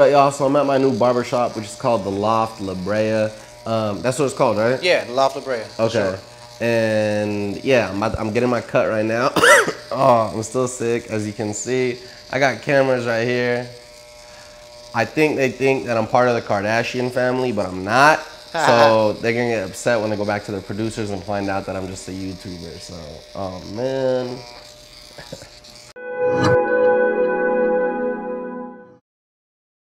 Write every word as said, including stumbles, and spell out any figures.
Right, y'all, so I'm at my new barber shop, which is called The Loft La Brea. Um, that's what it's called, right? Yeah, The Loft La Brea. Okay. Sure. And yeah, I'm, about, I'm getting my cut right now. Oh, I'm still sick, as you can see. I got cameras right here. I think they think that I'm part of the Kardashian family, but I'm not. So they're gonna get upset when they go back to their producers and find out that I'm just a YouTuber. So, oh man.